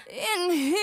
in here.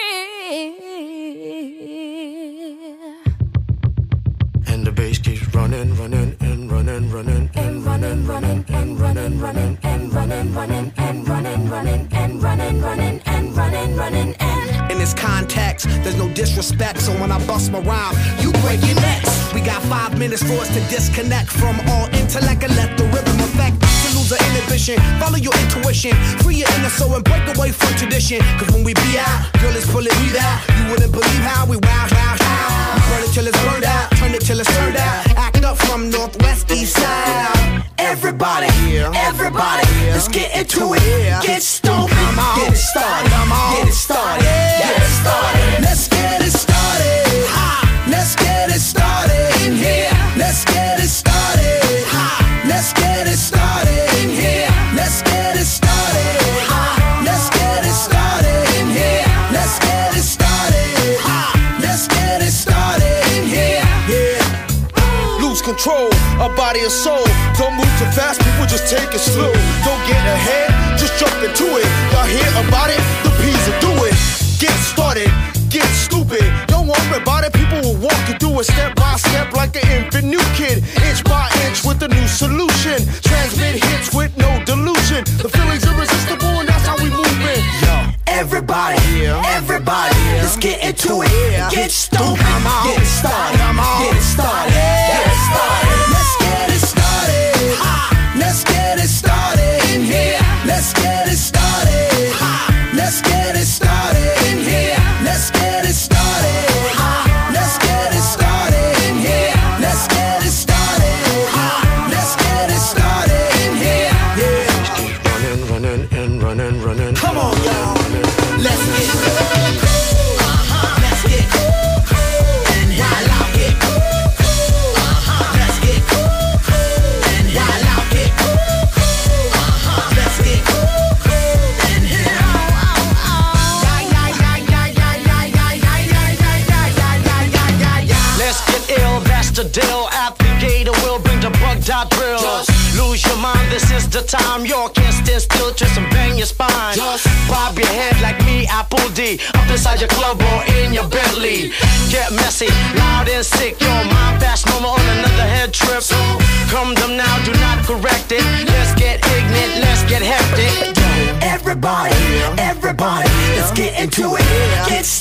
And the bass keeps running, running, and running, running, and running, running, and running, running, and running, running, and running, running, and running, running, and running, running, and. In this context, there's no disrespect, so when I bust my rhyme, you break your necks. We got 5 minutes for us to disconnect from all intellect and let the rhythm affect. To lose the inhibition, follow your intuition, free your inner soul and break away from tradition. Cause when we be out, girl, it's pulling me out. You wouldn't believe how we wow, wow, how. We burn it till it's burned out, turn it till it's turned out. Act up from northwest, east side. Everybody, everybody, let's get into it. Get stupid, get it started, get it started, get it started. Let's get it started. Let's get it started in here. Let's get it started. Let's get it started in here. Let's get it started. Let's get it started in here. Let's get it started. Let's get it started in here. Yeah. Lose control, our body and soul. Don't move too fast, people just take it slow. Don't get ahead, just jump into it. Y'all hear about it? The P's will do it. Get started, get stupid. Don't worry about it, people will walk you through it step by step like an infant new kid. Inch by inch with a new solution. Transmit hits with no delusion. The feeling's irresistible and that's how we move it. Yo, everybody, everybody, let's get into it. Get stupid, get it started, get it started, get it started. Let's get it started. Let's get it started in here. Let's get it started. Let's get it started in here. Let's get it started. Let's get it started in here. Let's get it started. Let's get it started in here. Yeah. Keep running, running, and running, running. Come on, y'all. Let's get let's get and while out here. Let's get and while out here. Let's get and here. Let's get ill, that's the deal. Applicator will bring the bug dot drill. Lose your mind, this is the time. You can't stand still, twist and bang your spine. Bob your head like me, Apple D. Up inside your club or in your Bentley. Get messy, loud and sick. Your mind fast, no more on another head trip. Come them now, do not correct it. Let's get ignorant, let's get hectic. Everybody, everybody, let's get into it. Get